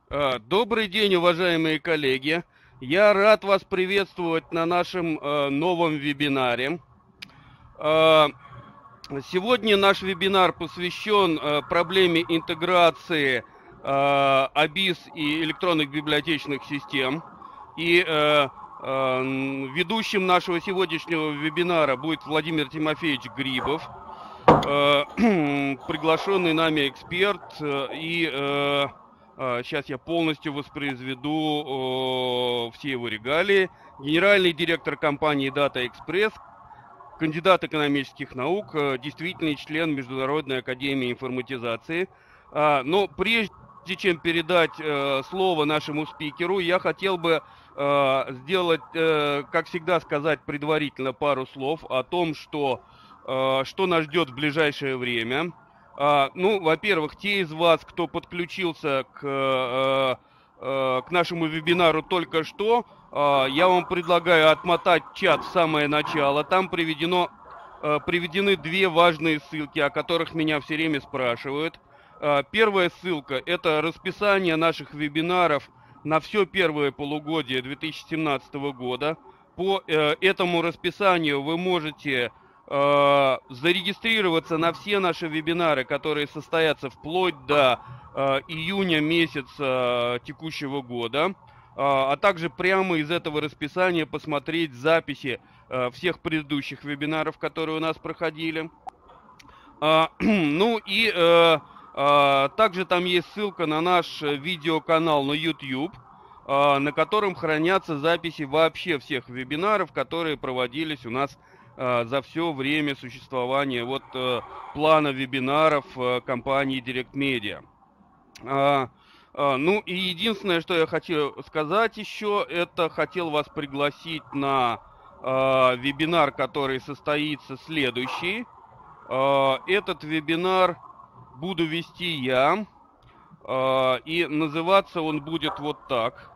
Добрый день, уважаемые коллеги. Я рад вас приветствовать на нашем новом вебинаре. Э, Сегодня наш вебинар посвящен проблеме интеграции ABIS и электронных библиотечных систем. И ведущим нашего сегодняшнего вебинара будет Владимир Тимофеевич Грибов, приглашенный нами эксперт. Сейчас я полностью воспроизведу все его регалии. Генеральный директор компании Data Express, кандидат экономических наук, действительный член Международной академии информатизации. Но прежде чем передать слово нашему спикеру, я хотел бы сделать, как всегда, сказать предварительно пару слов о том, что нас ждет в ближайшее время. Во-первых, те из вас, кто подключился к нашему вебинару только что, я вам предлагаю отмотать чат в самое начало. Там приведены две важные ссылки, о которых меня все время спрашивают. Первая ссылка – это расписание наших вебинаров на все первое полугодие 2017 года. По этому расписанию вы можете зарегистрироваться на все наши вебинары, которые состоятся вплоть до июня месяца текущего года, а также прямо из этого расписания посмотреть записи всех предыдущих вебинаров, которые у нас проходили. Также там есть ссылка на наш видеоканал на YouTube, на котором хранятся записи вообще всех вебинаров, которые проводились у нас за все время существования плана вебинаров компании Direct Media. И единственное, что я хочу сказать еще, это хотел вас пригласить на вебинар, который состоится следующий. Этот вебинар буду вести я, и называться он будет вот так.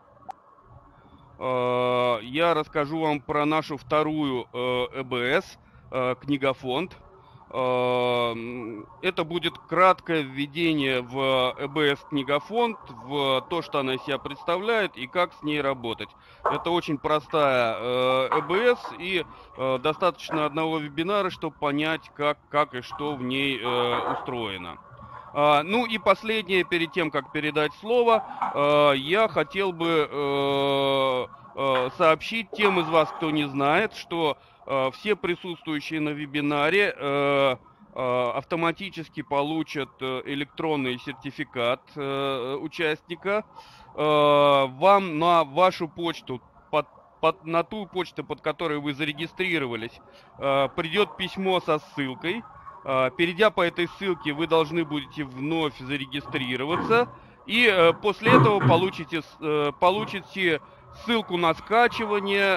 Я расскажу вам про нашу вторую ЭБС, книгофонд. Это будет краткое введение в ЭБС книгофонд, в то, что она из себя представляет и как с ней работать. Это очень простая ЭБС, и достаточно одного вебинара, чтобы понять, как и что в ней устроено. И последнее, перед тем, как передать слово, я хотел бы сообщить тем из вас, кто не знает, что все присутствующие на вебинаре автоматически получат электронный сертификат участника. Вам на вашу почту, на ту почту, под которой вы зарегистрировались, придет письмо со ссылкой. Перейдя по этой ссылке, вы должны будете вновь зарегистрироваться, и после этого получите ссылку на скачивание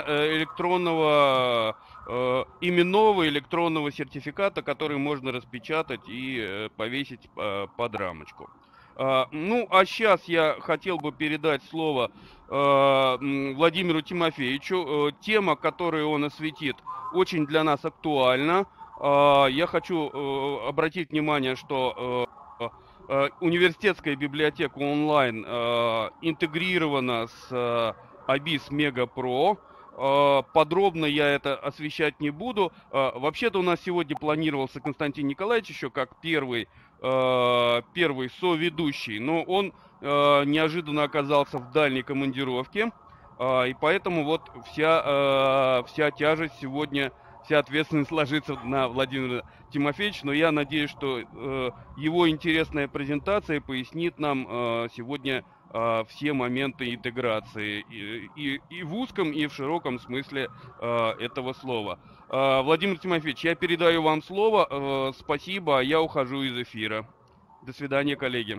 именного электронного сертификата, который можно распечатать и повесить под рамочку. А сейчас я хотел бы передать слово Владимиру Тимофеевичу. Тема, которую он осветит, очень для нас актуальна. Я хочу обратить внимание, что университетская библиотека онлайн интегрирована с ABIS Mega Pro. Подробно я это освещать не буду. Вообще-то у нас сегодня планировался Константин Николаевич еще как первый соведущий, но он неожиданно оказался в дальней командировке, и поэтому вся тяжесть сегодня, вся ответственность ложится на Владимира Тимофеевича, но я надеюсь, что его интересная презентация пояснит нам сегодня все моменты интеграции и в узком, и в широком смысле этого слова. Владимир Тимофеевич, я передаю вам слово. Спасибо, я ухожу из эфира. До свидания, коллеги.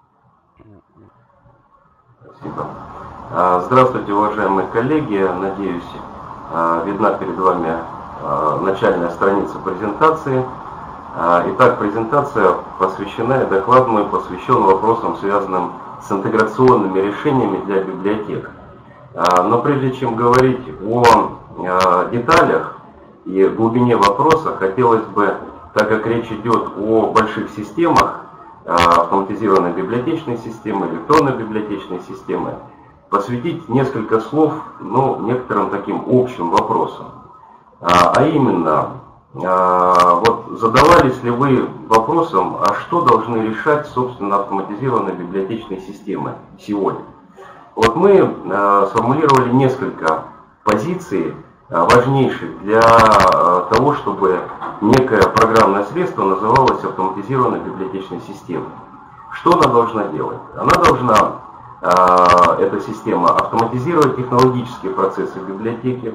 Спасибо. Здравствуйте, уважаемые коллеги. Надеюсь, видна перед вами начальная страница презентации. Итак, презентация посвящена, доклад мой посвящен вопросам, связанным с интеграционными решениями для библиотек. Но прежде чем говорить о деталях и глубине вопроса, хотелось бы, так как речь идет о больших системах, в автоматизированной библиотечной системы, электронной библиотечной системы, посвятить несколько слов, некоторым таким общим вопросам. А именно, вот задавались ли вы вопросом, а что должны решать, собственно, автоматизированные библиотечные системы сегодня? Вот мы сформулировали несколько позиций, важнейших для того, чтобы некое программное средство называлось автоматизированной библиотечной системой. Что она должна делать? Она должна, эта система, автоматизировать технологические процессы библиотеки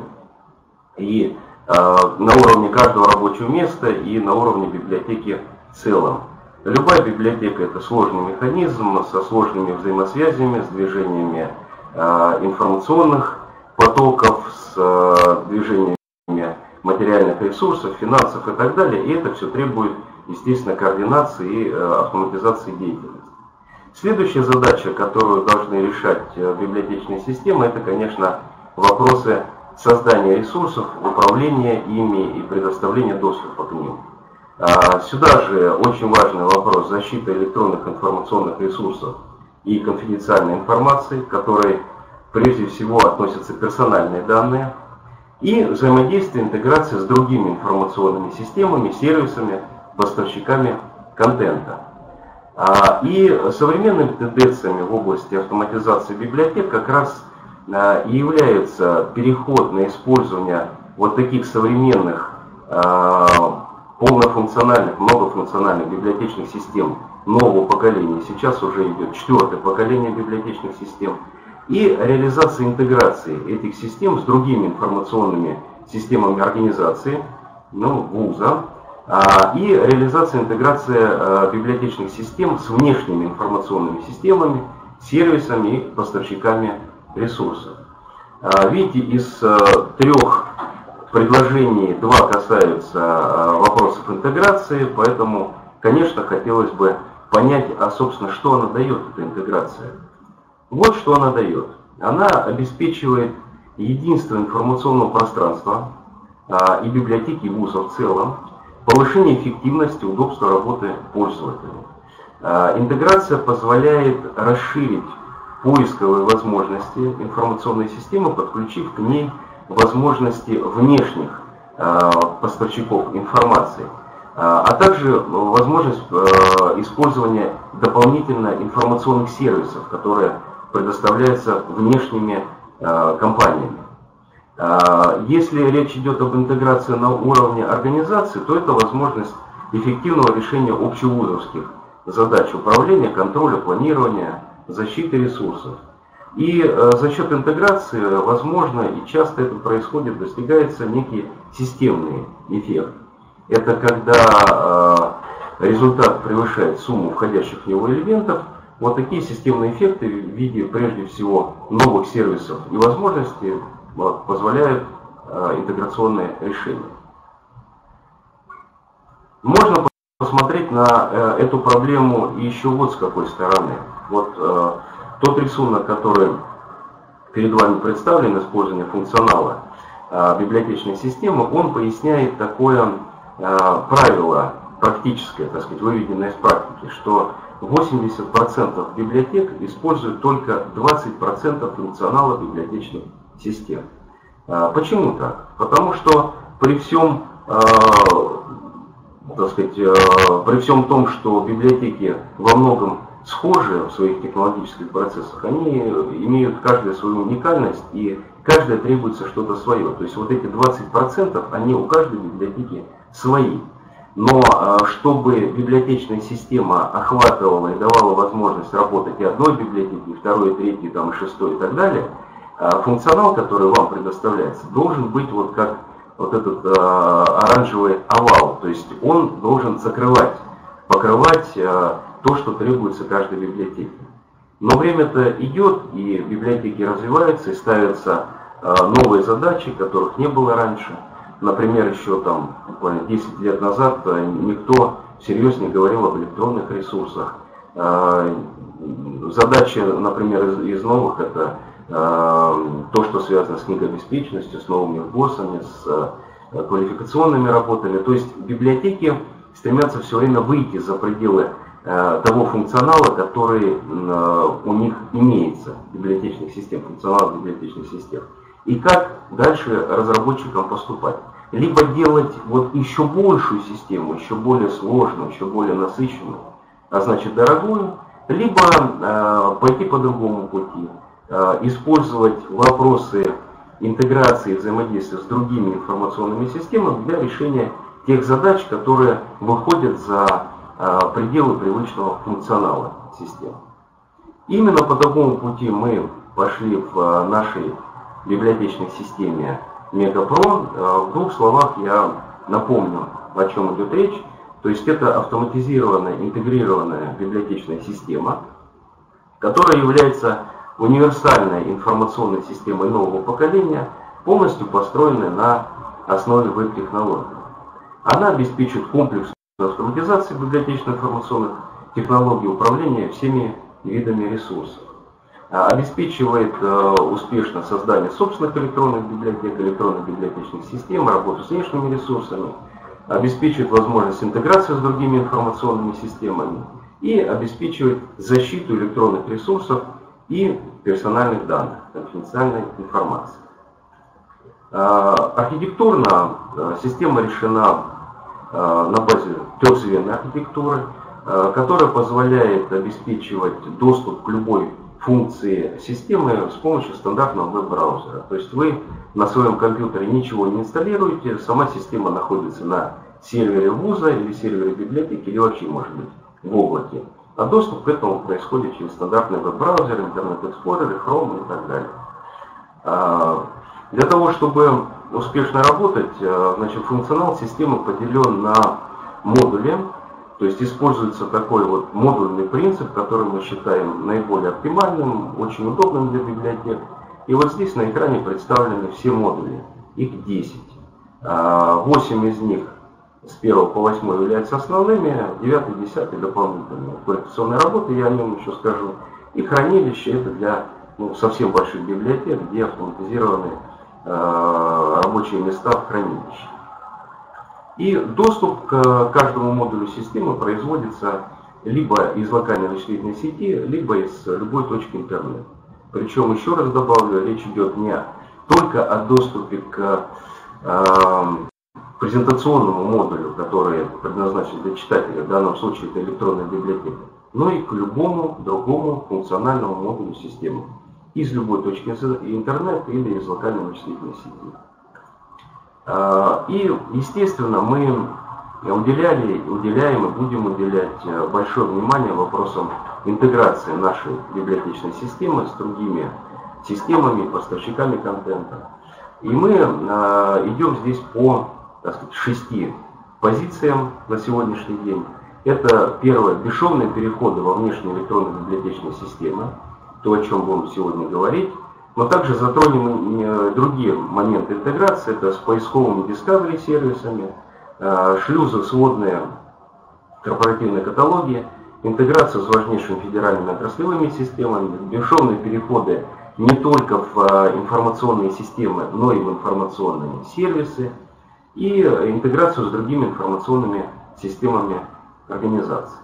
и на уровне каждого рабочего места, и на уровне библиотеки в целом. Любая библиотека — это сложный механизм со сложными взаимосвязями, с движениями информационных потоков, с движениями материальных ресурсов, финансов и так далее. И это все требует, естественно, координации и автоматизации деятельности. Следующая задача, которую должны решать библиотечные системы, это, конечно, вопросы создания ресурсов, управления ими и предоставления доступа к ним. Сюда же очень важный вопрос защиты электронных информационных ресурсов и конфиденциальной информации, к которой прежде всего относятся персональные данные, и взаимодействие, интеграция с другими информационными системами, сервисами, поставщиками контента. И современными тенденциями в области автоматизации библиотек как раз и является переход на использование вот таких современных полнофункциональных, многофункциональных библиотечных систем нового поколения. Сейчас уже идет 4-е поколение библиотечных систем. И реализация интеграции этих систем с другими информационными системами организации, вуза, и реализация интеграции библиотечных систем с внешними информационными системами, сервисами и поставщиками ресурсов. Видите, из 3 предложений 2 касаются вопросов интеграции, поэтому, конечно, хотелось бы понять, собственно, что она дает, эта интеграция. Вот что она дает. Она обеспечивает единство информационного пространства и библиотеки, и вуза в целом, повышение эффективности, удобства работы пользователя. Интеграция позволяет расширить поисковые возможности информационной системы, подключив к ней возможности внешних поставщиков информации, а также возможность использования дополнительно информационных сервисов, которые предоставляются внешними компаниями. Если речь идет об интеграции на уровне организации, то это возможность эффективного решения общевузовских задач управления, контроля, планирования, защиты ресурсов. И за счет интеграции, возможно, и часто это происходит, достигается некий системный эффект. Это когда результат превышает сумму входящих в него элементов. Вот такие системные эффекты в виде, прежде всего, новых сервисов и возможностей позволяют интеграционные решения. Можно посмотреть на эту проблему еще вот с какой стороны. Вот тот рисунок, который перед вами представлен, использование функционала библиотечной системы, он поясняет такое правило практическое, так сказать, выведенное из практики, что 80% библиотек используют только 20% функционала библиотечных систем. Почему так? Потому что при всем, так сказать, при всем том, что библиотеки во многом схожи в своих технологических процессах, они имеют каждая свою уникальность, и каждая требуется что-то свое. То есть вот эти 20%, они у каждой библиотеки свои. Но чтобы библиотечная система охватывала и давала возможность работать и одной библиотеке, и второй, и третьей, там, и шестой, и так далее, функционал, который вам предоставляется, должен быть вот как вот этот оранжевый овал. То есть он должен закрывать, покрывать то, что требуется каждой библиотеке. Но время-то идет, и библиотеки развиваются, и ставятся новые задачи, которых не было раньше. Например, еще там, буквально 10 лет назад никто всерьез не говорил об электронных ресурсах. Задачи, например, из новых, это то, что связано с книгообеспеченностью, с новыми ВГОСами, с квалификационными работами. То есть библиотеки стремятся все время выйти за пределы того функционала, который у них имеется, библиотечных систем, функционал библиотечных систем. И как дальше разработчикам поступать. Либо делать вот еще большую систему, еще более сложную, еще более насыщенную, а значит дорогую, либо пойти по другому пути, использовать вопросы интеграции и взаимодействия с другими информационными системами для решения тех задач, которые выходят за пределы привычного функционала системы. Именно по такому пути мы пошли в нашей библиотечной системе Мегапро. В двух словах я напомню, о чем идет речь. То есть это автоматизированная, интегрированная библиотечная система, которая является универсальной информационной системой нового поколения, полностью построенной на основе веб-технологий. Она обеспечивает комплексную автоматизацию библиотечно-информационных технологий управления всеми видами ресурсов. Обеспечивает успешно создание собственных электронных библиотек, электронных библиотечных систем, работу с внешними ресурсами, обеспечивает возможность интеграции с другими информационными системами и обеспечивает защиту электронных ресурсов и персональных данных, конфиденциальной информации. Архитектурно система решена на базе трехзвенной архитектуры, которая позволяет обеспечивать доступ к любой функции системы с помощью стандартного веб-браузера. То есть вы на своем компьютере ничего не инсталируете, сама система находится на сервере вуза или сервере библиотеки, или вообще может быть в облаке. А доступ к этому происходит через стандартный веб-браузер, интернет-эксплорер, Chrome и так далее. Для того, чтобы успешно работать, значит, функционал системы поделен на модули. То есть используется такой вот модульный принцип, который мы считаем наиболее оптимальным, очень удобным для библиотек. И вот здесь на экране представлены все модули. Их 10. 8 из них с 1 по 8 являются основными, 9 и 10 дополнительные. Коррекционные работы, я о нем еще скажу. И хранилище это для совсем больших библиотек, где автоматизированы рабочие места в хранилище. И доступ к каждому модулю системы производится либо из локальной вычислительной сети, либо из любой точки интернета. Причем, еще раз добавлю, речь идет не только о доступе к презентационному модулю, который предназначен для читателя, в данном случае это электронная библиотека, но и к любому другому функциональному модулю системы из любой точки интернета или из локальной вычислительной сети. И, естественно, мы уделяем и будем уделять большое внимание вопросам интеграции нашей библиотечной системы с другими системами, поставщиками контента. И мы идем здесь по, так сказать, 6 позициям на сегодняшний день. Это первое, бесшовные переходы во внешние электронные библиотечные системы, то, о чем будем сегодня говорить. Но также затронем и другие моменты интеграции, это с поисковыми Discovery сервисами, шлюзы, сводные корпоративные каталоги, интеграция с важнейшими федеральными отраслевыми системами, бесшовные переходы не только в информационные системы, но и в информационные сервисы, и интеграцию с другими информационными системами организации.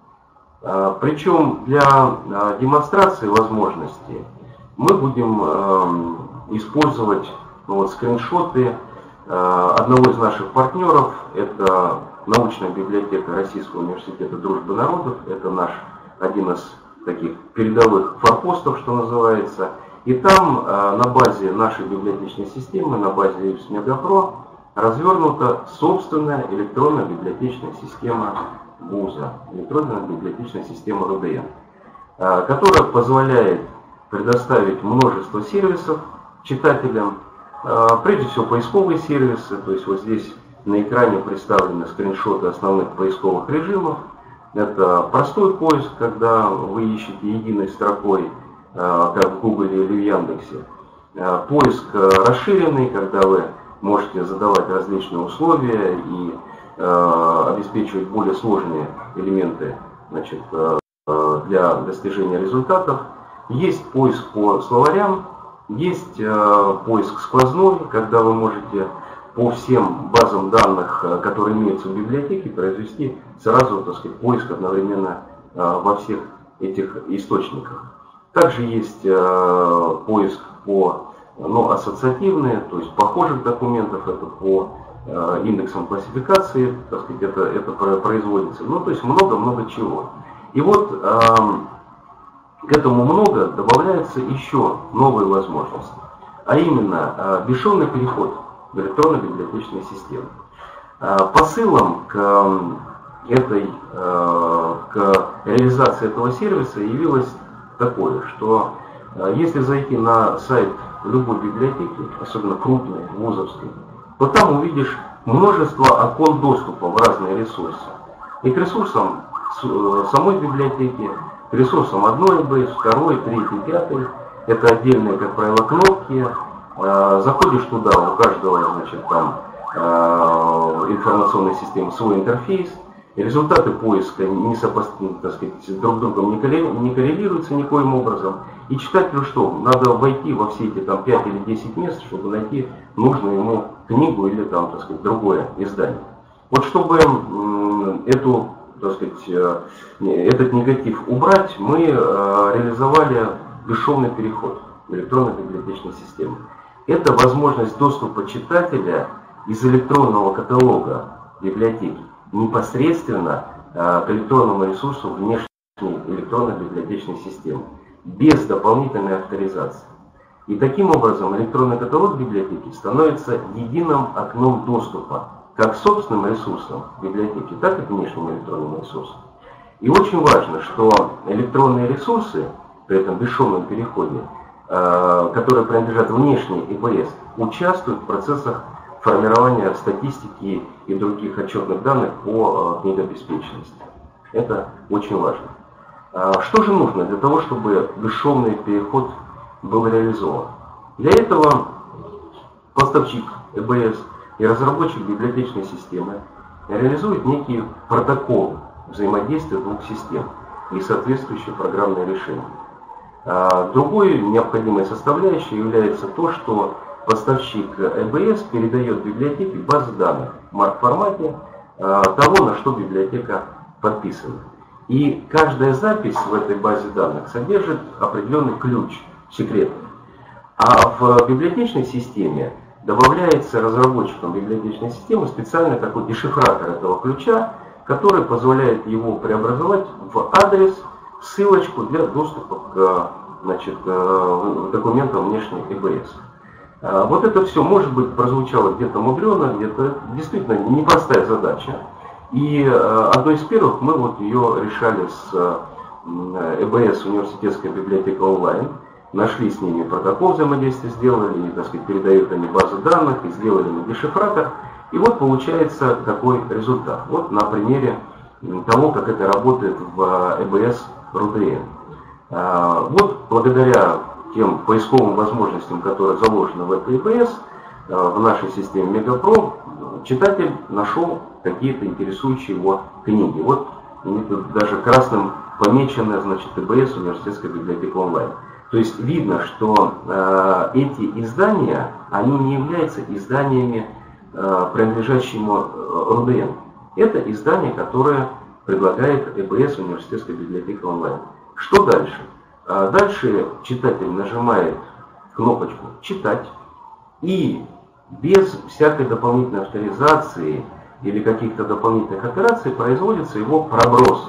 Причем для демонстрации возможностей мы будем использовать скриншоты одного из наших партнеров. Это научная библиотека Российского университета Дружбы народов. Это наш один из таких передовых форпостов, что называется. И там на базе нашей библиотечной системы, на базе EBS Мегапро, развернута собственная электронная библиотечная система вуза, электронная библиотечная система РУДН, которая позволяет предоставить множество сервисов читателям, прежде всего поисковые сервисы, то есть вот здесь на экране представлены скриншоты основных поисковых режимов. Это простой поиск, когда вы ищете единой строкой, как в Google или в Яндексе. Поиск расширенный, когда вы можете задавать различные условия и обеспечивать более сложные элементы, значит, для достижения результатов. Есть поиск по словарям, есть поиск сквозной, когда вы можете по всем базам данных, которые имеются в библиотеке, произвести сразу, так сказать, поиск одновременно во всех этих источниках. Также есть поиск по ассоциативные, то есть похожих документов, это по индексам классификации, так сказать, это производится. То есть много-много чего. И вот к этому много добавляется еще новые возможности, а именно бесшовный переход в электронно-библиотечные системы. Посылом к реализации этого сервиса явилось такое, что если зайти на сайт любой библиотеки, особенно крупной, вузовской, то там увидишь множество окон доступа в разные ресурсы. И к ресурсам самой библиотеки, к ресурсам одной ЭБС, второй, третьей, пятой. Это отдельные, как правило, кнопки. Заходишь туда, у каждого, значит, там информационной системы свой интерфейс. И результаты поиска не сопоставимы, так сказать, друг с другом не коррелируются никоим образом. И читателю что? Надо войти во все эти там 5 или 10 мест, чтобы найти нужную ему книгу или там, так сказать, другое издание. Вот чтобы этот негатив убрать, мы реализовали бесшовный переход в электронно-библиотечной системе. Это возможность доступа читателя из электронного каталога библиотеки непосредственно к электронному ресурсу внешней электронно-библиотечной системы, без дополнительной авторизации. И таким образом электронный каталог библиотеки становится единым окном доступа как к собственным ресурсам библиотеки, так и к внешним электронным ресурсам. И очень важно, что электронные ресурсы при этом бесшовном переходе, которые принадлежат внешней ЭБС, участвуют в процессах формирования статистики и других отчетных данных по книгообеспеченности. Это очень важно. Что же нужно для того, чтобы бесшовный переход был реализован? Для этого поставщик ЭБС и разработчик библиотечной системы реализует некий протокол взаимодействия двух систем и соответствующее программное решение. Другой необходимой составляющей является то, что поставщик ЭБС передает библиотеке базы данных в MARC-формате того, на что библиотека подписана. И каждая запись в этой базе данных содержит определенный ключ, секретный. А в библиотечной системе добавляется разработчикам библиотечной системы специальный такой дешифратор этого ключа, который позволяет его преобразовать в адрес, ссылочку для доступа к документам внешней ЭБС. Вот это все, может быть, прозвучало где-то мудрено, где-то действительно непростая задача. И одной из первых мы вот ее решали с ЭБС, университетская библиотека онлайн. Нашли с ними протокол взаимодействия, сделали, и, так сказать, передают они базу данных, и сделали мы дешифратор. И вот получается такой результат. Вот на примере того, как это работает в ЭБС РУДН. Вот благодаря тем поисковым возможностям, которые заложены в этой ЭБС, в нашей системе Мегапро, читатель нашел какие-то интересующие его книги. Вот тут даже красным помечено, значит, ЭБС, университетская библиотека онлайн. То есть видно, что эти издания, они не являются изданиями, принадлежащими РУДН. Это издание, которое предлагает ЭБС, университетская библиотека онлайн. Что дальше? Дальше читатель нажимает кнопочку «Читать» и без всякой дополнительной авторизации или каких-то дополнительных операций производится его проброс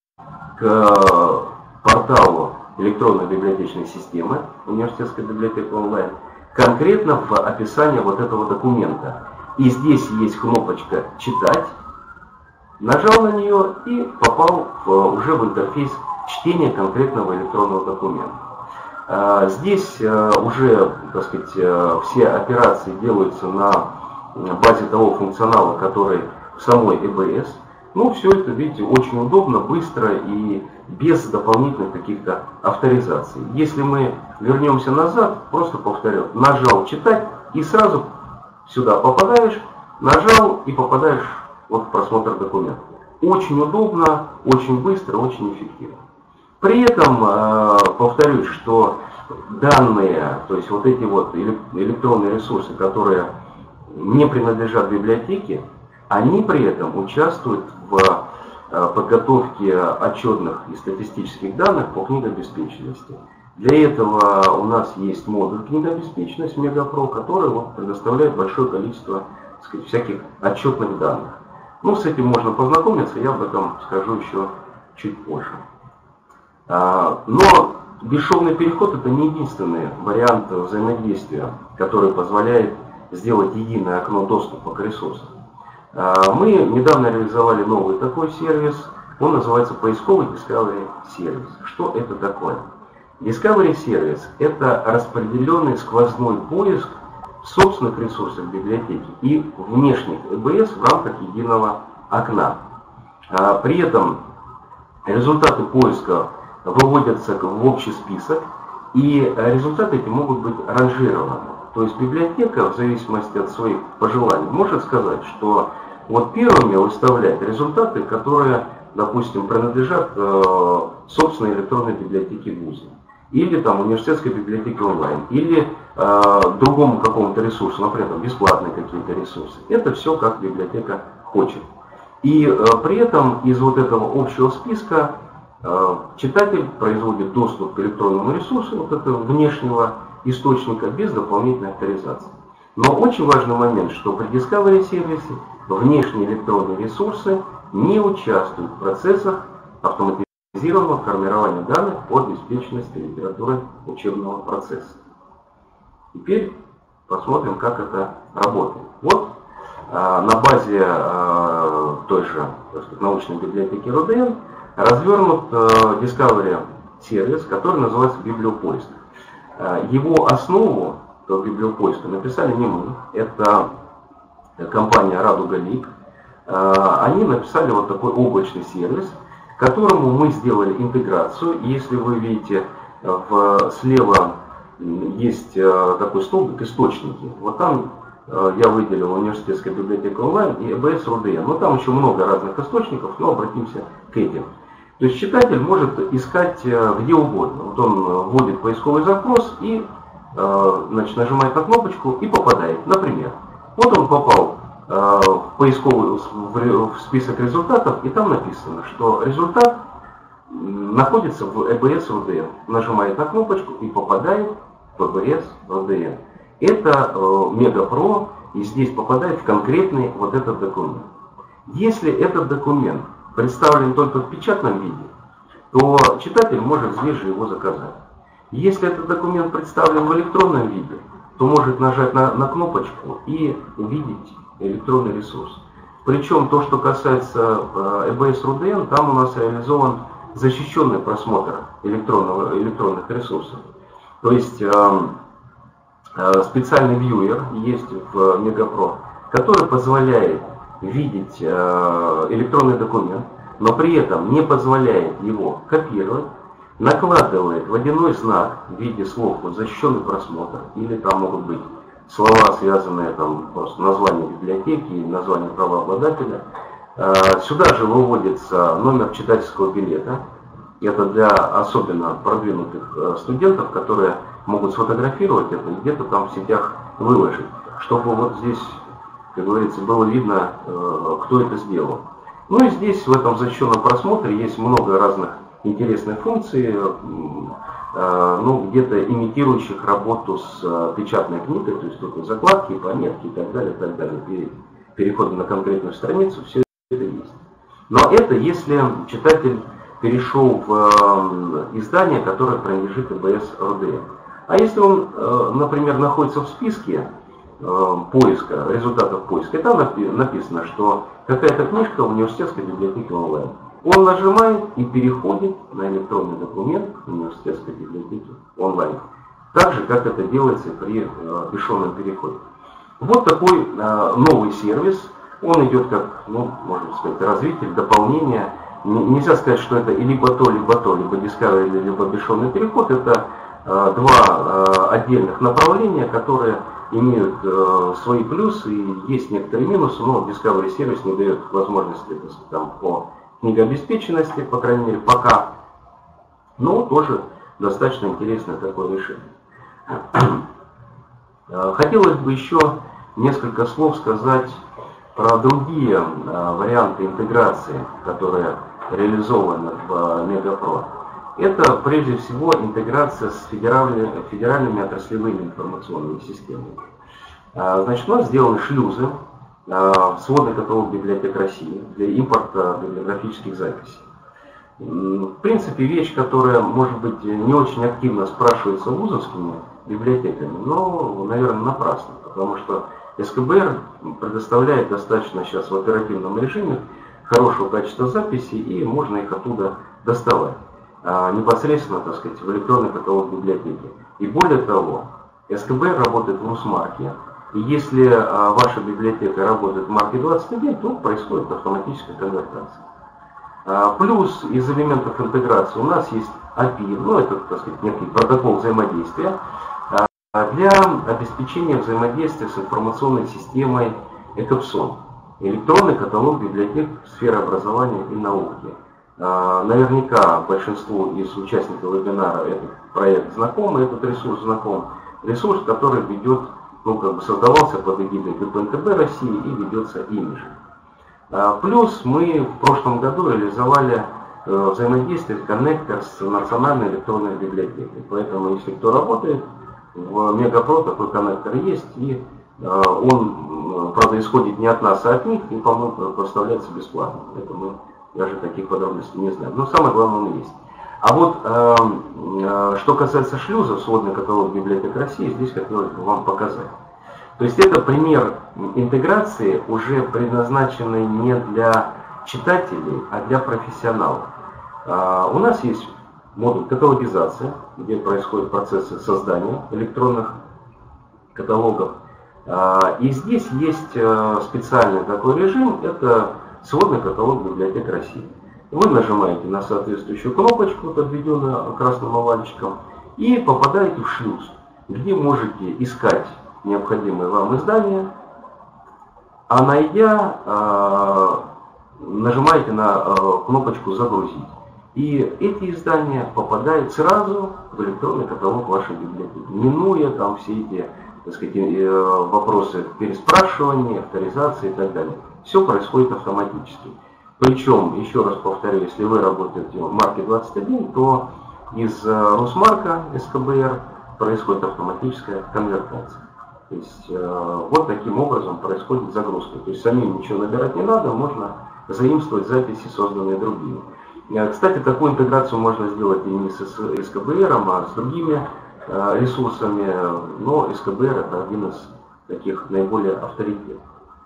к порталу электронной библиотечной системы университетской библиотеки онлайн, конкретно в описании вот этого документа. И здесь есть кнопочка «Читать», нажал на нее и попал уже в интерфейс чтения конкретного электронного документа. Здесь уже, так сказать, все операции делаются на базе того функционала, который в самой ЭБС. Все это, видите, очень удобно, быстро и без дополнительных каких-то авторизаций. Если мы вернемся назад, просто повторю, нажал «Читать» и сразу сюда попадаешь, нажал и попадаешь в просмотр документа. Очень удобно, очень быстро, очень эффективно. При этом повторюсь, что данные, то есть вот эти вот электронные ресурсы, которые не принадлежат библиотеке, они при этом участвуют в подготовки отчетных и статистических данных по книгообеспеченности. Для этого у нас есть модуль книгообеспеченность Мегапро, который предоставляет большое количество, так сказать, всяких отчетных данных. Ну, с этим можно познакомиться, я об этом скажу еще чуть позже. Но бесшовный переход — это не единственный вариант взаимодействия, который позволяет сделать единое окно доступа к ресурсам. Мы недавно реализовали новый такой сервис, он называется поисковый Discovery сервис. Что это такое? Discovery сервис — это распределенный сквозной поиск собственных ресурсов библиотеки и внешних ЭБС в рамках единого окна. При этом результаты поиска выводятся в общий список, и результаты эти могут быть ранжированы. То есть библиотека, в зависимости от своих пожеланий, может сказать, что вот первыми выставлять результаты, которые, допустим, принадлежат собственной электронной библиотеке вуза, или там университетской библиотеке онлайн, или другому какому-то ресурсу, например, бесплатные какие-то ресурсы. Это все как библиотека хочет. И при этом из вот этого общего списка читатель производит доступ к электронному ресурсу, вот этого внешнего источника, без дополнительной авторизации. Но очень важный момент, что при Discovery сервисе внешние электронные ресурсы не участвуют в процессах автоматизированного формирования данных по обеспеченности литературы учебного процесса. Теперь посмотрим, как это работает. Вот на базе той же, так сказать, научной библиотеки РУДН развернут Discovery сервис, который называется библиопоиск. Его основу библиопоиска написали не мы, это компания Радуга Лик. Они написали вот такой облачный сервис, к которому мы сделали интеграцию. Если вы видите, слева есть такой столбик «Источники». Вот там я выделил университетская библиотека онлайн и ЭБС РУДН. Но там еще много разных источников, но обратимся к этим. То есть читатель может искать где угодно. Вот он вводит поисковый запрос и значит, нажимает на кнопочку и попадает. Например, вот он попал в список результатов, и там написано, что результат находится в ЭБС РУДН. Нажимает на кнопочку и попадает в ЭБС РУДН. Это Мегапро, и здесь попадает в конкретный вот этот документ. Если этот документ представлен только в печатном виде, то читатель может здесь же его заказать. Если этот документ представлен в электронном виде, то может нажать на кнопочку и увидеть электронный ресурс. Причем то, что касается ЭБС РУДН, там у нас реализован защищенный просмотр электронных ресурсов. То есть специальный вьюер есть в Мегапро, который позволяет видеть электронный документ, но при этом не позволяет его копировать, накладывает водяной знак в виде слов «защищенный просмотр», или там могут быть слова, связанные там просто название библиотеки и название правообладателя. Сюда же выводится номер читательского билета. Это для особенно продвинутых студентов, которые могут сфотографировать это и где-то там в сетях выложить, чтобы вот здесь, как говорится, было видно, кто это сделал. Ну и здесь в этом защищенном просмотре есть много разных интересных функций, ну, где-то имитирующих работу с печатной книгой, то есть только закладки, пометки и так далее, переходы на конкретную страницу, все это есть. Но это если читатель перешел в издание, которое принадлежит ЭБС РУДН. А если он, например, находится в списке поиска, результатов поиска, там написано, что какая-то книжка в университетской библиотеке онлайн. Он нажимает и переходит на электронный документ университетской библиотеки онлайн. Так же, как это делается при бесшовном переходе. Вот такой новый сервис. Он идет как, ну, можно сказать, развитие, дополнение. Нельзя сказать, что это либо то, либо Discovery, либо бесшовный переход. Это два отдельных направления, которые имеют свои плюсы и есть некоторые минусы, но Discovery сервис не дает возможности там, по книгообеспеченности, по крайней мере, пока. Но тоже достаточно интересное такое решение. Хотелось бы еще несколько слов сказать про другие варианты интеграции, которые реализованы в Мегапро. Это прежде всего интеграция с федеральными отраслевыми информационными системами. Значит, у нас сделаны шлюзы в сводный каталог библиотек России для импорта библиографических записей. В принципе, вещь, которая, может быть, не очень активно спрашивается вузовскими библиотеками, но, наверное, напрасно, потому что СКБР предоставляет достаточно сейчас в оперативном режиме хорошего качества записи, и можно их оттуда доставать непосредственно, так сказать, в электронный каталог библиотеки. И более того, СКБР работает в Русмарке, и если ваша библиотека работает в марке 21, то происходит автоматическая конвертация. Плюс из элементов интеграции у нас есть API, ну это, так сказать, некий протокол взаимодействия для обеспечения взаимодействия с информационной системой ЭКОПСОН, электронный каталог библиотек сферы образования и науки. Наверняка большинству из участников вебинара этот проект знаком, этот ресурс знаком. Ресурс, который ведет, создавался под эгидой ГПНТБ России и ведется ими же. Плюс мы в прошлом году реализовали взаимодействие коннектор с национальной электронной библиотекой. Поэтому, если кто работает, в Мегапро такой коннектор есть, и он, правда, исходит не от нас, а от них, и, по-моему, поставляется бесплатно. Поэтому мы даже таких подробностей не знаем. Но самое главное, он есть. А вот, что касается шлюзов, сводный каталог библиотек России, здесь хотелось бы вам показать. То есть это пример интеграции, уже предназначенной не для читателей, а для профессионалов. У нас есть модуль каталогизация, где происходят процессы создания электронных каталогов. И здесь есть специальный такой режим, это сводный каталог библиотек России. Вы нажимаете на соответствующую кнопочку, подведенную красным овальчиком, и попадаете в шлюз, где можете искать необходимые вам издания, а найдя, нажимаете на кнопочку «Загрузить». И эти издания попадают сразу в электронный каталог вашей библиотеки, минуя там все эти, так сказать, вопросы переспрашивания, авторизации и так далее. Все происходит автоматически. Причем, еще раз повторю, если вы работаете в марке 21, то из Русмарка СКБР происходит автоматическая конвертация. То есть вот таким образом происходит загрузка. То есть самим ничего набирать не надо, можно заимствовать записи, созданные другими. Кстати, такую интеграцию можно сделать и не с СКБР, а с другими ресурсами, но СКБР это один из таких наиболее авторитетных.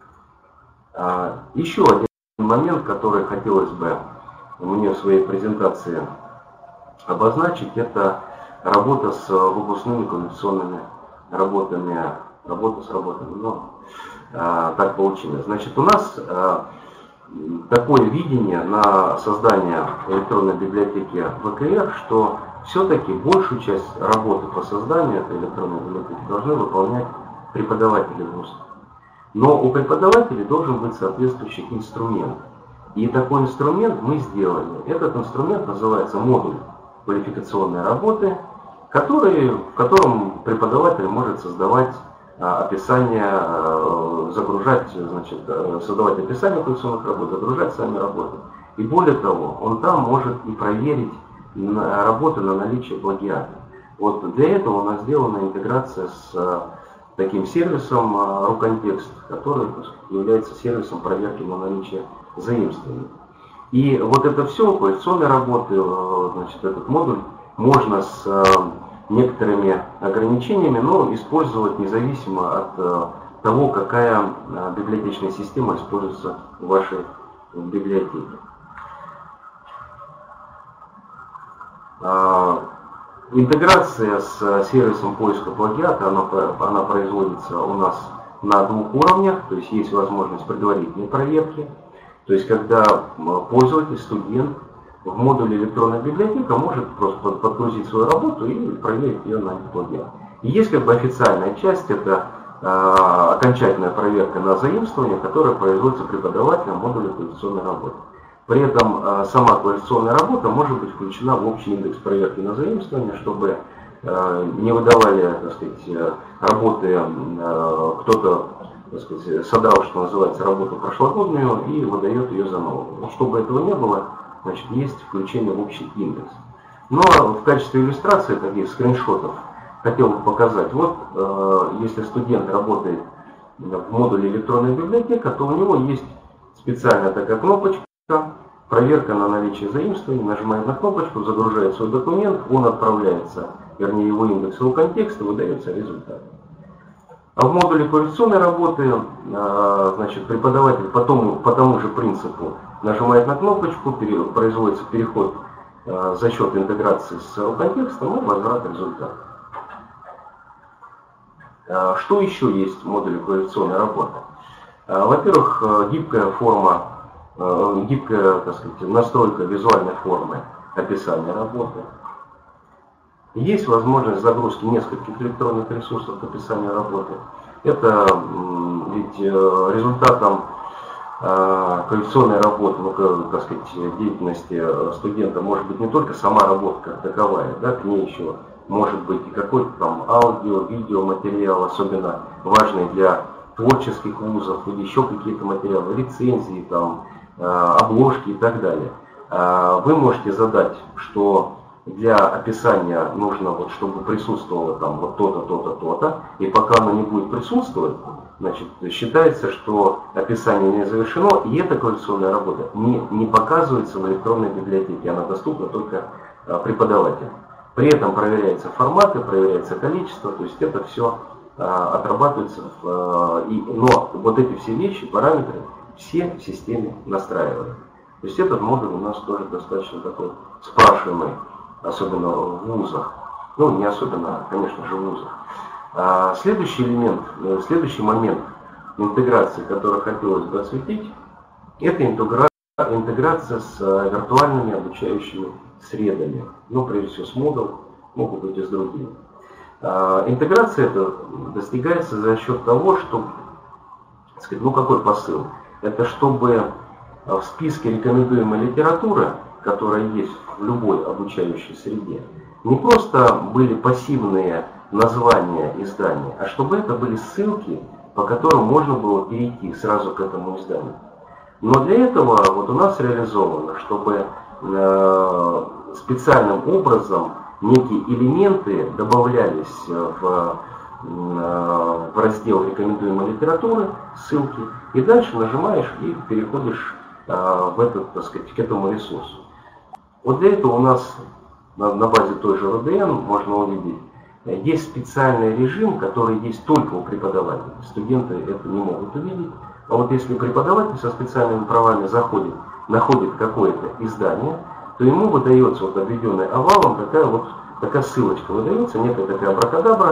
Еще один момент, который хотелось бы мне в своей презентации обозначить, это работа с выпускными квалификационными работами, но так получилось. Значит, у нас такое видение на создание электронной библиотеки ВКР, что все-таки большую часть работы по созданию этой электронной библиотеки должны выполнять преподаватели вуза. Но у преподавателей должен быть соответствующий инструмент. И такой инструмент мы сделали. Этот инструмент называется модуль квалификационной работы, в котором преподаватель может создавать описание, загружать, значит, создавать описание квалификационных работ, загружать сами работы. И более того, он там может и проверить работы на наличие плагиата. Вот для этого у нас сделана интеграция с таким сервисом RuContext, который является сервисом проверки на наличие заимствований. И вот это все, квалификационные работы, значит, этот модуль можно с некоторыми ограничениями, но использовать независимо от того, какая библиотечная система используется в вашей библиотеке. Интеграция с сервисом поиска плагиата, она производится у нас на двух уровнях, то есть есть возможность предварительной проверки, то есть когда пользователь, студент в модуле электронная библиотека может просто подгрузить свою работу и проверить ее на плагиат. И есть как бы официальная часть, это окончательная проверка на заимствование, которая производится преподавателем модуля квалификационной работы. При этом сама квалификационная работа может быть включена в общий индекс проверки на заимствование, чтобы не выдавали, так сказать, работы кто-то так сказать, содрал, что называется, работу прошлогоднюю и выдает ее за новую. Но чтобы этого не было, значит, есть включение в общий индекс. Но в качестве иллюстрации таких скриншотов хотел бы показать. Вот если студент работает в модуле электронная библиотека, то у него есть специальная такая кнопочка, проверка на наличие заимствований, нажимает на кнопочку, загружает свой документ, он отправляется, вернее его индекс, его контекст, и выдается результат. А в модуле квалификационной работы, значит, преподаватель по тому же принципу нажимает на кнопочку, производится переход за счет интеграции с контекстом и возврат результата. Что еще есть в модуле квалификационной работы? Во-первых, гибкая форма, гибкая, так сказать, настройка визуальной формы описания работы. Есть возможность загрузки нескольких электронных ресурсов к описанию работы. Это ведь результатом квалификационной работы, так сказать, деятельности студента может быть не только сама работа как таковая, да, к ней еще может быть и какой-то там аудио, видео материал, особенно важный для творческих вузов, или еще какие-то материалы, рецензии, там, обложки и так далее. Вы можете задать, что для описания нужно, вот, чтобы присутствовало там вот то-то, то-то, то-то, и пока оно не будет присутствовать, значит, считается, что описание не завершено, и эта квалификационная работа не показывается в электронной библиотеке, она доступна только преподавателю. При этом проверяются форматы, проверяется количество, то есть это все отрабатывается, но вот эти все вещи, параметры, все в системе настраивают. То есть этот модуль у нас тоже достаточно такой спрашиваемый, особенно в вузах. Ну, не особенно, конечно же, в вузах. Следующий элемент, следующий момент интеграции, который хотелось бы осветить, это интеграция с виртуальными обучающими средами. Ну, прежде всего с Moodle, могут быть и с другими. Интеграция это достигается за счет того, что, так сказать, ну какой посыл? Это чтобы в списке рекомендуемой литературы, которая есть в любой обучающей среде, не просто были пассивные названия издания, а чтобы это были ссылки, по которым можно было перейти сразу к этому изданию. Но для этого вот у нас реализовано, чтобы специальным образом некие элементы добавлялись в раздел рекомендуемой литературы, ссылки, и дальше нажимаешь и переходишь в этот, так сказать, к этому ресурсу. Вот для этого у нас на базе той же RDN можно увидеть, есть специальный режим, который есть только у преподавателей. Студенты это не могут увидеть. А вот если преподаватель со специальными правами находит какое-то издание, то ему выдается вот обведенный овалом такая ссылочка выдается, некая такая абракадабра,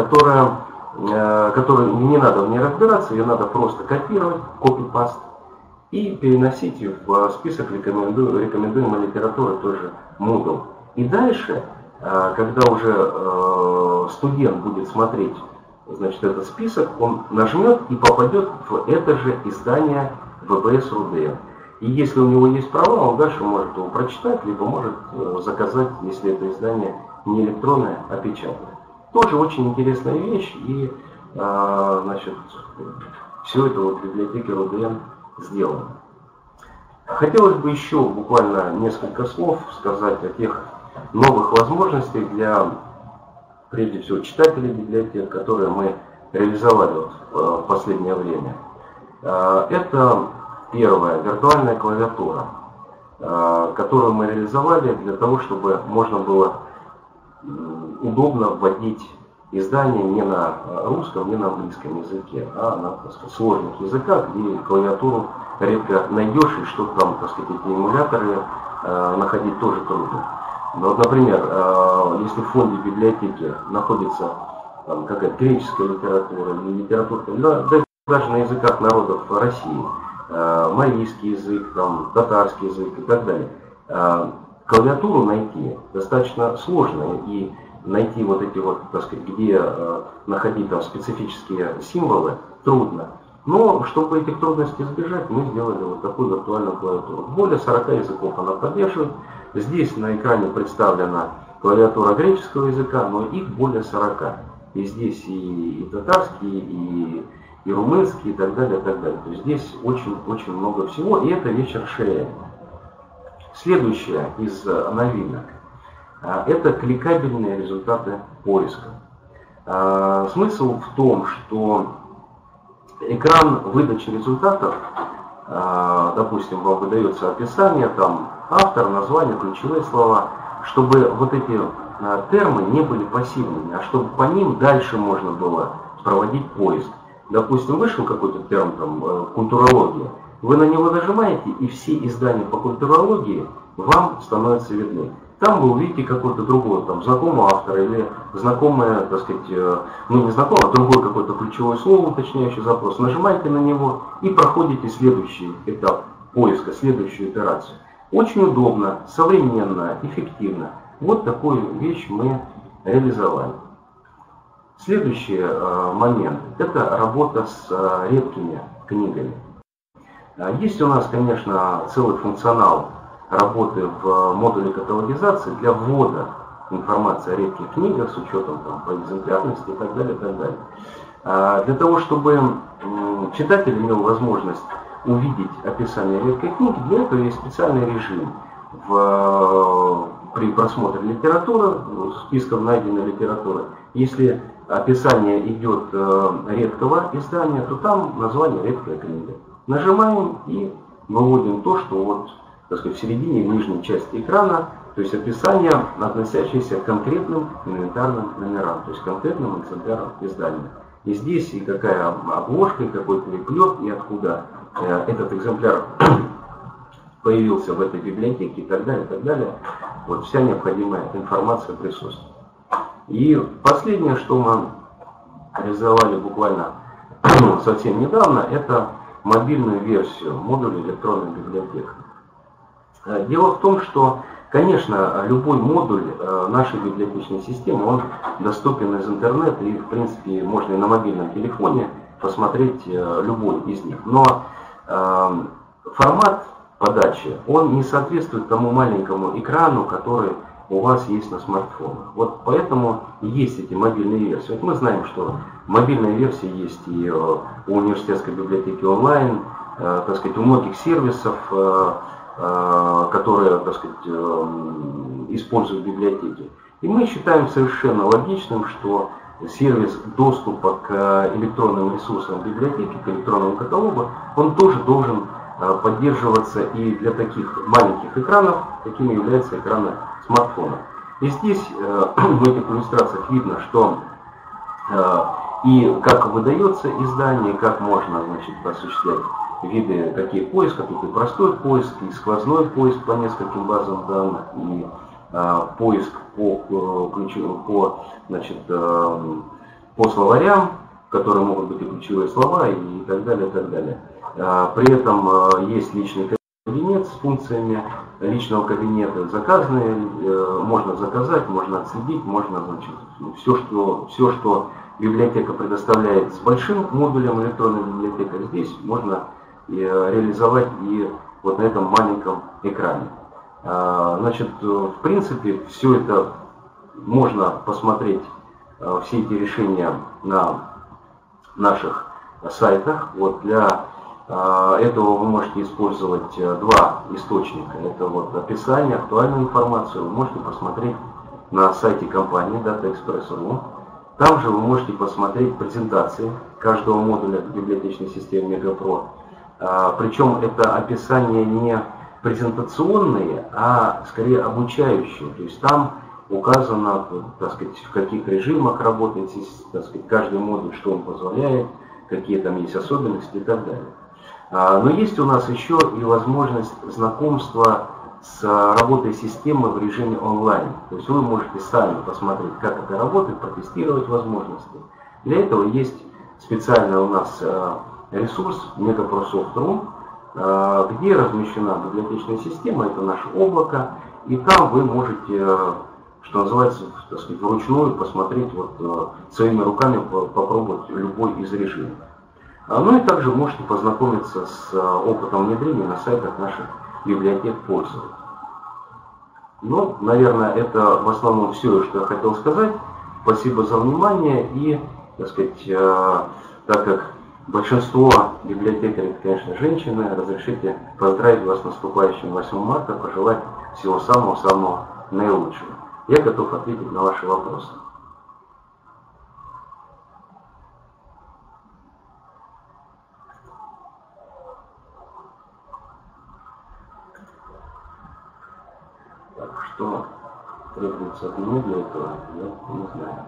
которую не надо в ней разбираться, ее надо просто копировать, копи-паст, и переносить ее в список рекомендуемой литературы, тоже Moodle. И дальше, когда уже студент будет смотреть, значит, этот список, он нажмет и попадет в это же издание ВБС РУДН. И если у него есть права, он дальше может его прочитать, либо может заказать, если это издание не электронное, а печатное. Тоже очень интересная вещь, и значит, все это вот в библиотеке РУДН сделано. Хотелось бы еще буквально несколько слов сказать о тех новых возможностях для, прежде всего, читателей библиотек, которые мы реализовали в последнее время. Это первая виртуальная клавиатура, которую мы реализовали для того, чтобы можно было удобно вводить издания не на русском, не на английском языке, а на, так сказать, сложных языках, где клавиатуру редко найдешь, и что там, так сказать, эти эмуляторы находить тоже трудно. Но вот, например, если в фонде библиотеки находится там какая-то греческая литература или литература, даже на языках народов России, марийский язык, там, татарский язык и так далее, клавиатуру найти достаточно сложно, и найти вот эти вот, так сказать, где находить там специфические символы, трудно. Но чтобы этих трудностей избежать, мы сделали вот такую виртуальную клавиатуру. Более 40 языков она поддерживает. Здесь на экране представлена клавиатура греческого языка, но их более 40. И здесь и татарский, и и румынский, и так далее, и так далее. То есть здесь очень много всего, и эта вещь расширяет. Следующее из новинок – это кликабельные результаты поиска. Смысл в том, что экран выдачи результатов, допустим, вам выдается описание, там автор, название, ключевые слова, чтобы вот эти термы не были пассивными, а чтобы по ним дальше можно было проводить поиск. Допустим, вышел какой-то термин, там, культурология, вы на него нажимаете, и все издания по культурологии вам становятся видны. Там вы увидите какой-то другой, там, знакомого автора или знакомое, так сказать, ну не знакомое, а другое какое-то ключевое слово, уточняющий запрос. Нажимаете на него и проходите следующий этап поиска, следующую итерацию. Очень удобно, современно, эффективно. Вот такую вещь мы реализовали. Следующий момент – это работа с редкими книгами. Есть у нас, конечно, целый функционал работы в модуле каталогизации для ввода информации о редких книгах с учетом там, по экземплярности и так далее, и так далее. Для того, чтобы читатель имел возможность увидеть описание редкой книги, для этого есть специальный режим. При просмотре литературы, списком найденной литературы, если описание идет редкого издания, то там название «редкая книга». Нажимаем и выводим то, что вот, так сказать, в середине, в нижней части экрана, то есть описание, относящееся к конкретным инвентарным номерам, то есть конкретным экземплярам издания. И здесь и какая обложка, и какой переплет, и откуда этот экземпляр появился в этой библиотеке и так далее, и так далее. Вот вся необходимая информация присутствует. И последнее, что мы реализовали буквально совсем недавно, это мобильную версию модуля электронной библиотеки. Дело в том, что, конечно, любой модуль нашей библиотечной системы, он доступен из интернета, и, в принципе, можно и на мобильном телефоне посмотреть любой из них. Но формат подачи, он не соответствует тому маленькому экрану, который у вас есть на смартфонах. Вот поэтому есть эти мобильные версии. Вот мы знаем, что мобильные версии есть и у университетской библиотеки онлайн, так сказать, у многих сервисов, которые, так сказать, используют библиотеки. И мы считаем совершенно логичным, что сервис доступа к электронным ресурсам библиотеки, к электронному каталогу, он тоже должен поддерживаться и для таких маленьких экранов, какими являются экраны смартфона. И здесь в этих иллюстрациях видно, что и как выдается издание, как можно, значит, осуществлять виды, какие поиска, тут и простой поиск, и сквозной поиск по нескольким базам данных, и поиск по словарям, которые могут быть и ключевые слова, и так далее, и так далее. При этом есть личный кабинет с функциями личного кабинета, заказанные, можно заказать, можно отследить, можно, значит, все, что библиотека предоставляет с большим модулем электронной библиотеки, здесь можно реализовать и вот на этом маленьком экране. Значит, в принципе, все это можно посмотреть, все эти решения на наших сайтах. Вот для этого вы можете использовать два источника. Это вот описание, актуальную информацию вы можете посмотреть на сайте компании DataExpress.ru. Там же вы можете посмотреть презентации каждого модуля библиотечной системы Мегапро. Причем это описание не презентационные, а скорее обучающие. То есть там указано, так сказать, в каких режимах работает, так сказать, каждый модуль, что он позволяет, какие там есть особенности и так далее. Но есть у нас еще и возможность знакомства с работой системы в режиме онлайн. То есть вы можете сами посмотреть, как это работает, протестировать возможности. Для этого есть специальный у нас ресурс megaprosoft.ru, где размещена библиотечная система, это наше облако, и там вы можете, что называется, так сказать, вручную посмотреть, вот, своими руками попробовать любой из режимов. Ну и также можете познакомиться с опытом внедрения на сайтах наших библиотек пользователей. Ну, наверное, это в основном все, что я хотел сказать. Спасибо за внимание и, так сказать, так как Большинство библиотекарей, конечно, женщины. Разрешите поздравить вас с наступающим 8 марта, пожелать всего самого-самого наилучшего. Я готов ответить на ваши вопросы. Так, что требуется от меня для этого, я не знаю.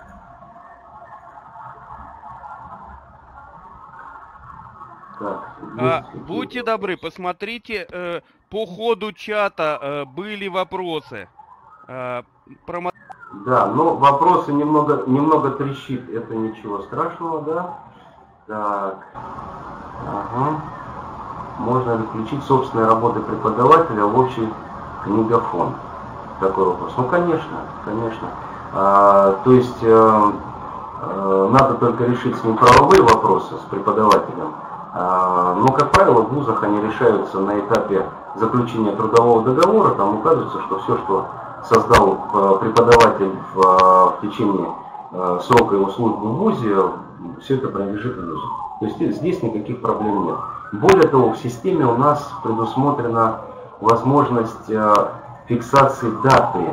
Так, будьте добры, посмотрите, по ходу чата были вопросы. Да, но вопросы немного трещит, это ничего страшного, да? Так, ага. Можно ли включить собственные работы преподавателя в общий книгофонд? Такой вопрос. Ну, конечно, конечно. То есть надо только решить с ним правовые вопросы, с преподавателем. Но, как правило, в вузах они решаются на этапе заключения трудового договора. Там указывается, что все, что создал преподаватель в течение срока его службы в вузе, все это принадлежит вузу. То есть здесь никаких проблем нет. Более того, в системе у нас предусмотрена возможность фиксации даты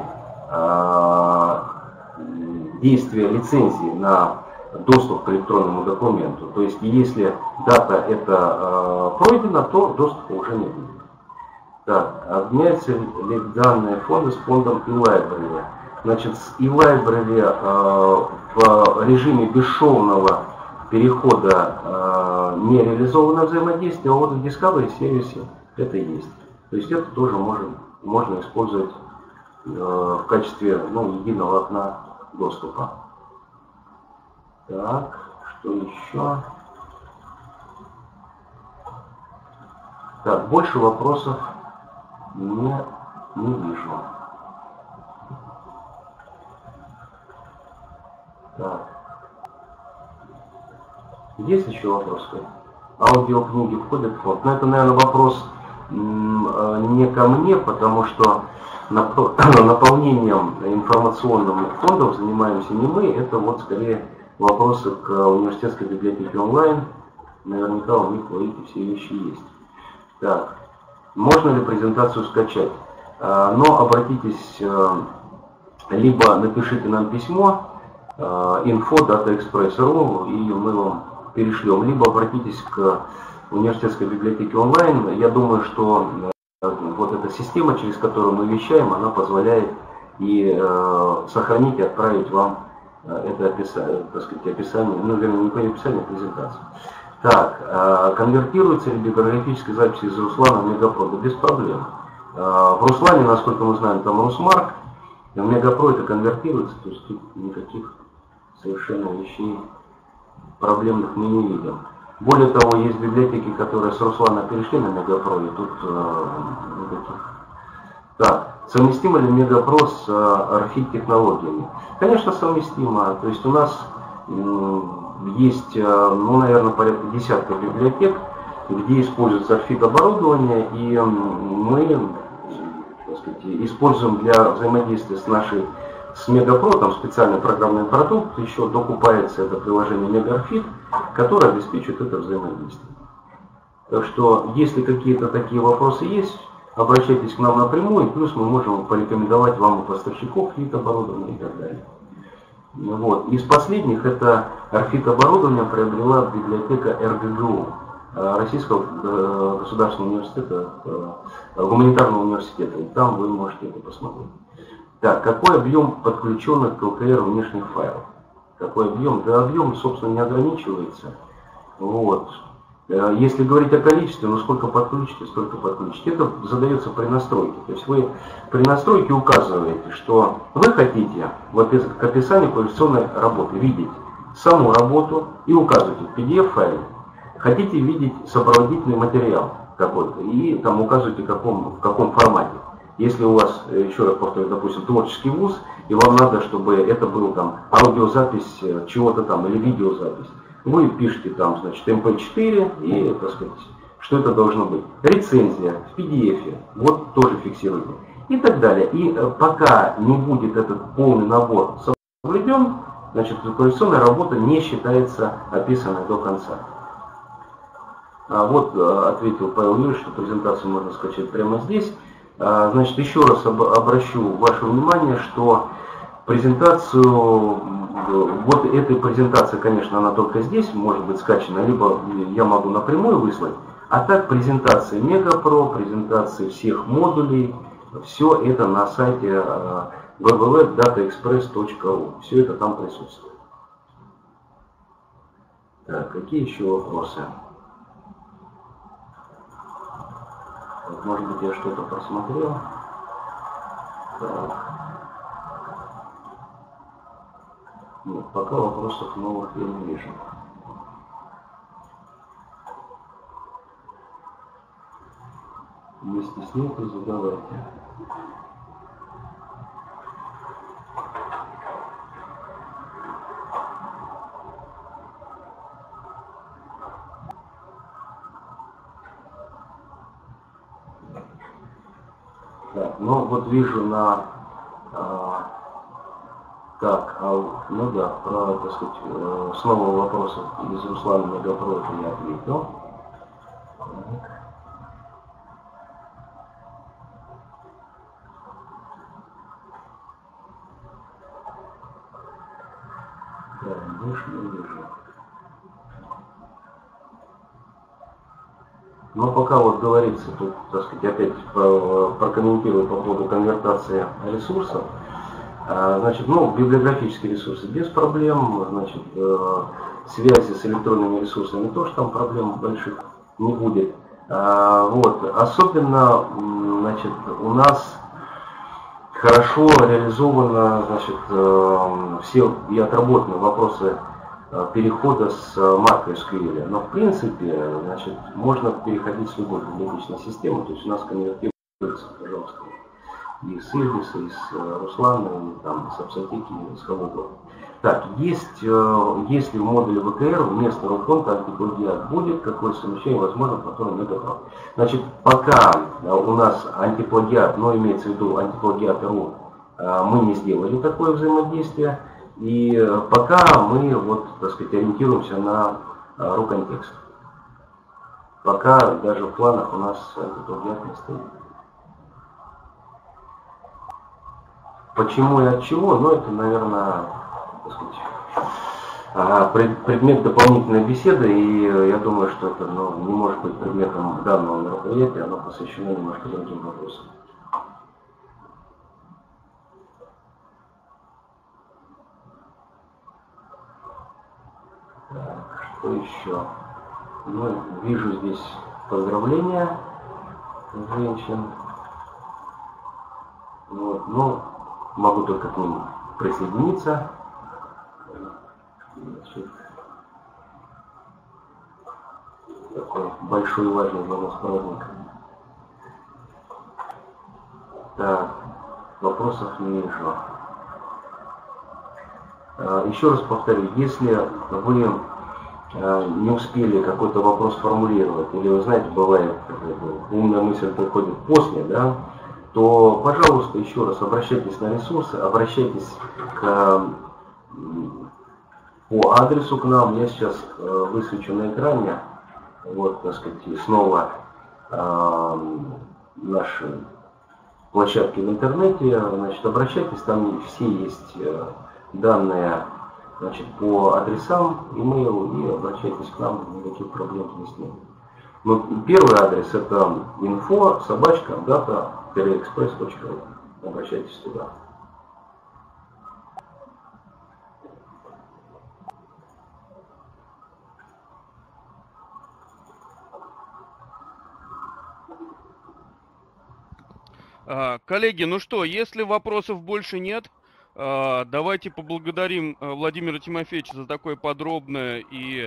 действия лицензии на доступ к электронному документу. То есть, если дата это пройдена, то доступа уже не будет. Так, обменяются ли данные фонда с фондом eLibrary? Значит, с eLibrary в режиме бесшовного перехода не реализовано взаимодействие, а вот в Discovery сервисе это есть. То есть это тоже можно использовать в качестве единого окна доступа. Так, что еще? Так, больше вопросов не вижу. Так. Есть еще вопросы? Аудиокниги входят в фонд? Но это, наверное, вопрос не ко мне, потому что наполнением информационным фондов занимаемся не мы, это вот скорее вопросы к университетской библиотеке онлайн. Наверняка у них, видите, все вещи есть. Так, можно ли презентацию скачать? Но обратитесь, либо напишите нам письмо info.dataexpress.ru, и мы вам перешлем, либо обратитесь к университетской библиотеке онлайн. Я думаю, что вот эта система, через которую мы вещаем, она позволяет и сохранить и отправить вам это описание, вернее, не описание, а презентацию. Так, конвертируется ли библиографическая запись из Руслана в Мегапро? Да без проблем. В Руслане, насколько мы знаем, там Русмарк, в Мегапро это конвертируется, то есть тут никаких совершенно вещей проблемных мы не видим. Более того, есть библиотеки, которые с Руслана перешли на Мегапро, и тут никаких. Так, совместимо ли Мегапро с архив-технологиями? Конечно, совместимо. То есть у нас есть, наверное, порядка десятка библиотек, где используется архив-оборудование, и мы, так сказать, используем для взаимодействия с Мегапро, там специальный программный продукт, еще докупается это приложение Мегарфит, которое обеспечивает это взаимодействие. Так что, если какие-то такие вопросы есть, обращайтесь к нам напрямую, плюс мы можем порекомендовать вам и поставщиков оборудования и так далее. Вот. Из последних это архив-оборудование приобрела библиотека РГГУ, Российского государственного университета, гуманитарного университета, и там вы можете это посмотреть. Так, какой объем подключенных к ЛКР внешних файлов? Какой объем? Да, объем, собственно, не ограничивается. Вот. Если говорить о количестве, сколько подключите, столько подключите. Это задается при настройке. То есть вы при настройке указываете, что вы хотите к описанию квалификационной работы видеть саму работу и указываете в PDF-файле. Хотите видеть сопроводительный материал какой-то и там указываете в каком формате. Если у вас, еще раз повторю, допустим, творческий вуз, и вам надо, чтобы это был там аудиозапись чего-то там или видеозапись, вы пишете там, значит, MP4 и, так сказать, что это должно быть. Рецензия в PDF, вот тоже фиксируйте. И так далее. И пока не будет этот полный набор соблюден, значит, квалификационная работа не считается описанной до конца. Вот ответил Павел Юрьевич, что презентацию можно скачать прямо здесь. Значит, еще раз обращу ваше внимание, что презентацию, вот эта презентация, конечно, она только здесь может быть скачана, либо я могу напрямую выслать, а так презентации Мегапро, презентации всех модулей, все это на сайте www.dataexpress.ru, все это там присутствует. Так, какие еще вопросы? Вот, может быть, я что-то просмотрел. Так. Нет, пока вопросов новых я не вижу. Не стесняйтесь, задавайте. Так, ну вот вижу на... ну да, про, так сказать, снова вопросы из Руслана Мегапро я ответил. Да, больше не вижу. Но пока вот говорится, тут, так сказать, опять прокомментирую по поводу конвертации ресурсов. Значит, ну, библиографические ресурсы без проблем, значит, связи с электронными ресурсами тоже там проблем больших не будет. Вот, особенно, значит, у нас хорошо реализовано, значит, все и отработаны вопросы перехода с MicroSQL. Но в принципе, значит, можно переходить с любой библиотечной системы, то есть у нас конвертируется, пожалуйста, и с Ильдиса, и с Руслана, и там, с Апсатики, и с кого угодно. Так, есть, если в модуле ВКР вместо руконта антиплагиат будет, какое совмещение возможно, потом Мегапро. Значит, пока у нас антиплагиат, но имеется в виду антиплагиат.ру, мы не сделали такое взаимодействие, и пока мы, вот, так сказать, ориентируемся на руконтекст. Пока даже в планах у нас антиплагиат не стоит. Почему и от чего? Ну, это, наверное, так сказать, предмет дополнительной беседы, и я думаю, что это, ну, не может быть предметом данного мероприятия, оно посвящено немножко другим вопросам. Так, что еще? Ну, вижу здесь поздравления женщин. Вот, ну, могу только к ним присоединиться. Значит, такой большой и важный для нас праздник. Так, вопросов не вижу. Еще раз повторю, если вы не успели какой-то вопрос формулировать, или вы знаете, бывает, умная мысль приходит после, да, то, пожалуйста, еще раз обращайтесь на ресурсы, обращайтесь по адресу к нам. Я сейчас высвечу на экране, вот, так сказать, снова наши площадки в интернете. Значит, обращайтесь, там все есть данные, значит, по адресам, имейл, и обращайтесь к нам, никаких проблем здесь нет. Но первый адрес это info@data-express.ru. Обращайтесь туда. Коллеги, ну что, если вопросов больше нет, давайте поблагодарим Владимира Тимофеевича за такое подробное и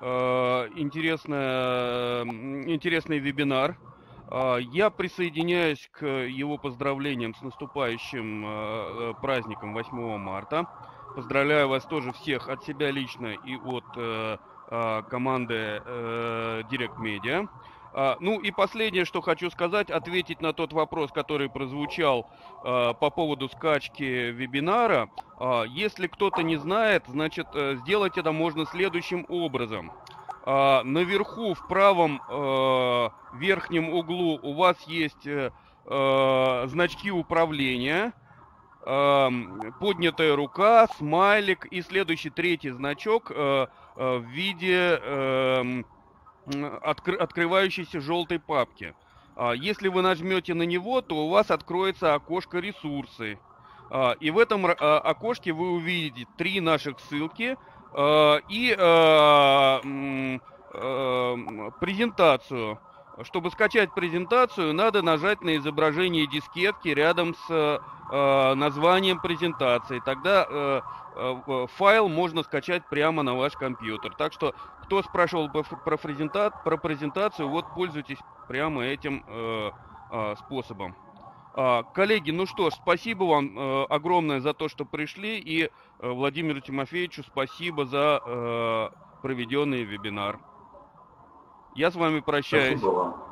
интересный вебинар. Я присоединяюсь к его поздравлениям с наступающим праздником 8 марта. Поздравляю вас тоже всех от себя лично и от команды Direct Media. Ну и последнее, что хочу сказать, ответить на тот вопрос, который прозвучал по поводу скачки вебинара. Если кто-то не знает, значит, сделать это можно следующим образом. Наверху в правом верхнем углу у вас есть значки управления, поднятая рука, смайлик и следующий третий значок в виде открывающейся желтой папки. Если вы нажмете на него, то у вас откроется окошко «Ресурсы». И в этом окошке вы увидите 3 наших ссылки и презентацию. Чтобы скачать презентацию, надо нажать на изображение дискетки рядом с названием презентации. Тогда файл можно скачать прямо на ваш компьютер. Так что, кто спрашивал про презентацию, вот пользуйтесь прямо этим способом. Коллеги, ну что ж, спасибо вам огромное за то, что пришли, и Владимиру Тимофеевичу спасибо за проведенный вебинар. Я с вами прощаюсь. Спасибо вам.